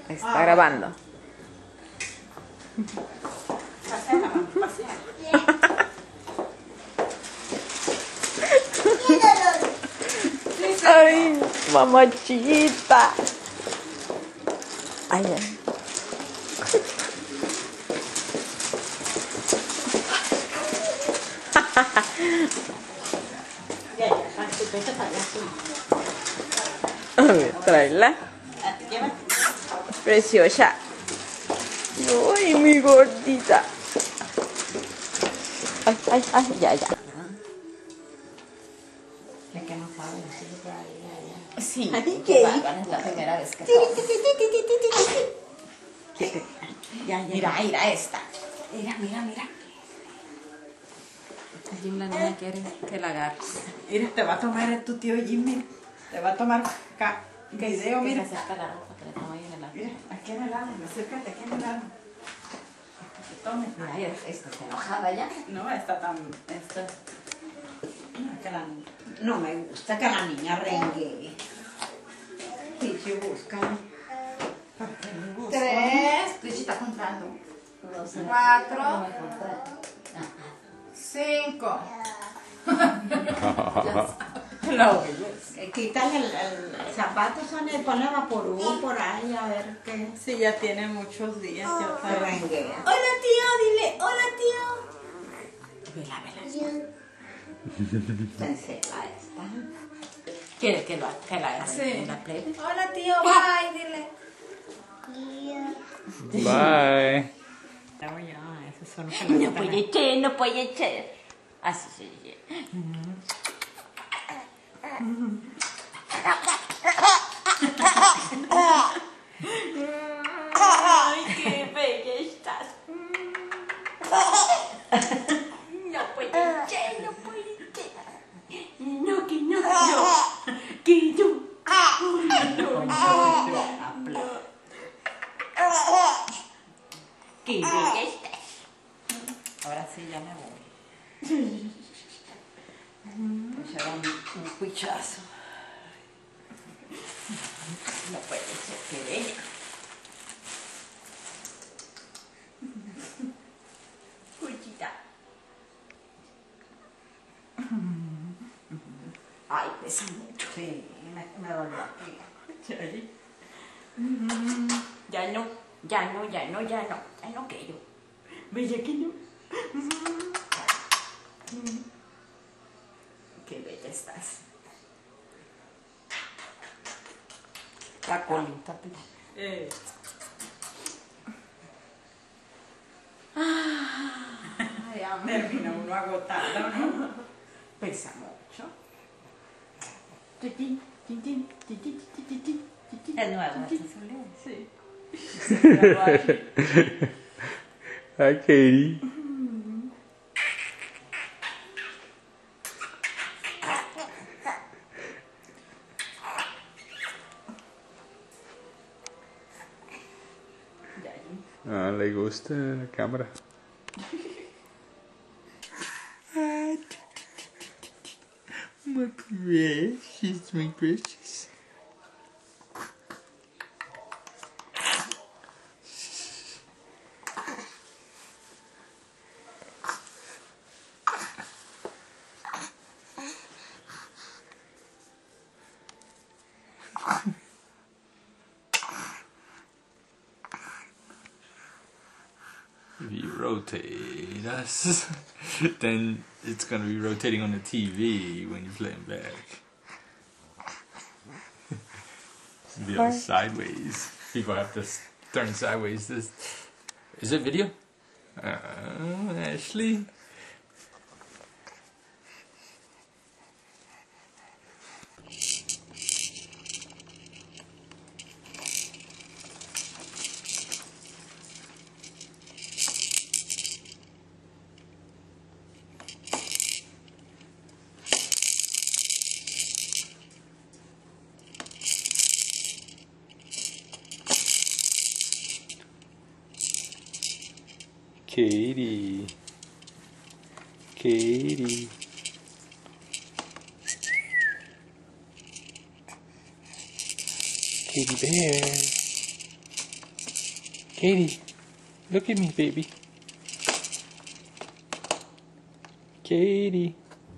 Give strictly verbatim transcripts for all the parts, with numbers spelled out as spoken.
Está grabando. Ay, mamachita. Ay, ay. A ver, tráela. Preciosa. Ay, mi gordita. Ay, ay, ay, ya, ya. Sí, qué bárbara, es la primera vez que ya, ya. Mira, mira esta. Mira, mira, mira. Jim, la niña quiere que la agarres. Mira, te va a tomar tu tío Jimmy. Te va a tomar ca video, mira. Que se acerca la ropa, que le toma ahí en el lado. Mira, aquí en el lado, acércate aquí en el lado. Tome. Mira, esta está enojada ya. No, está tan... Esto es... No, que la... no me gusta que la niña rengue. Sí, sí, busca. Tres. Twitch está contando. Cuatro. Cinco. No, quítale el, el zapato, Sonia, y ponle vaporú por ahí, a ver qué. Sí, ya tiene muchos días. Oh, Yo se renguea. Hola, tío, dile. Hola, tío. Vela, vela. Cancela esta. ¿Quiere que, lo, que la agarre Sí. en la plebe? Hola, tío, bye, dile. Bye. Ya, ya, esos son los que No le puede gustan. echar, no puede echar. Así se dice. Ay, qué bella estás. No puede echar, no puede echar. No, que no, no. Que no. No, no, no. Qué bella estás. Ahora sí, ya me voy. Pues era un, un cuichazo. No puede ser, qué bella. Cuchita. Ay, pesa mucho. Sí, me, me dolió aquí. Ya no, ya no, ya no, ya no, ya no quiero. Bella que no. Qué bella estás. La colita, Eh. Ay, amor. termina uno agotado, ¿no? Pesa mucho. Tin, tin, tin, tin, tin, tin, tin, tin, tin. Es nuevo, este es un león. Sí. Hi, Katie. Ah, le gusta la cámara. My precious, my precious. If you rotate us, then it's gonna be rotating on the T V when you're playing back. Be like sideways. People have to s- turn sideways. This is it video? Uh, Ashley. Katie. Katie. Katie bear. Katie, look at me, baby. Katie.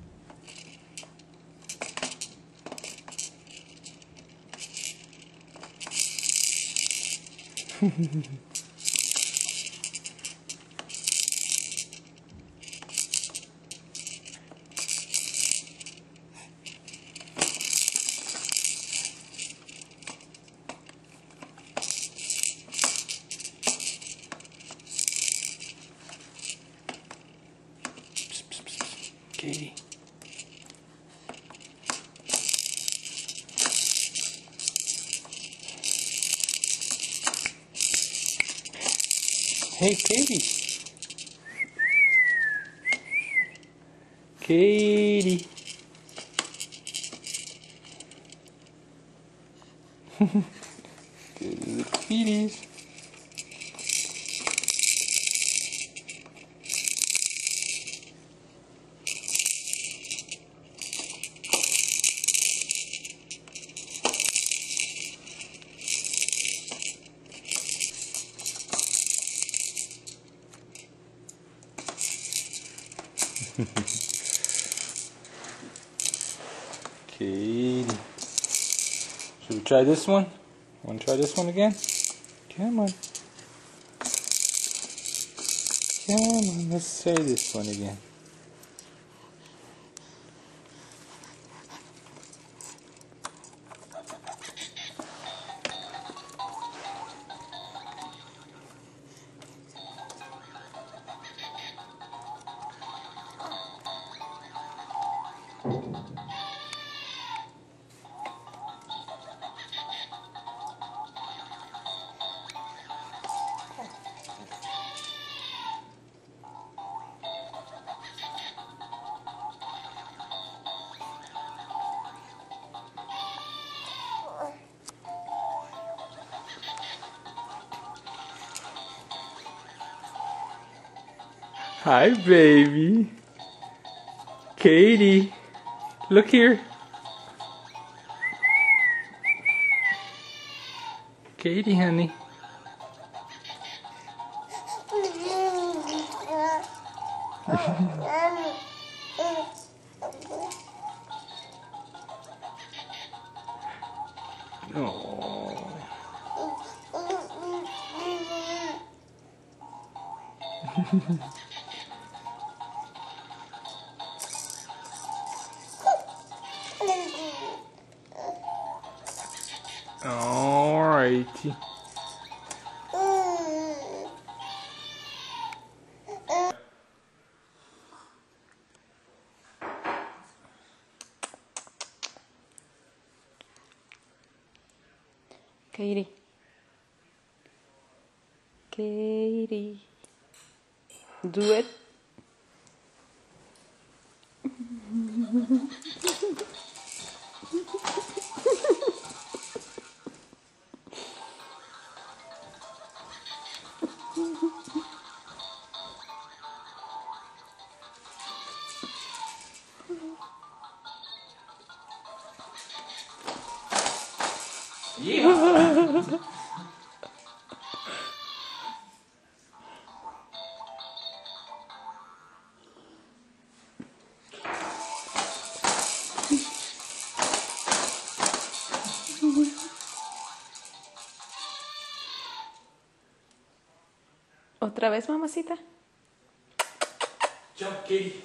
Katie. Hey, Katie. Katie. Good little kitties. Katie. Should we try this one? Want to try this one again? Come on. Come on, let's try this one again. Hi, baby. Katie, look here. Katie, honey. Oh. Alrighty. Katie. Katie. Do it. Yeah. ¿Otra vez, mamacita? Jump, Katie.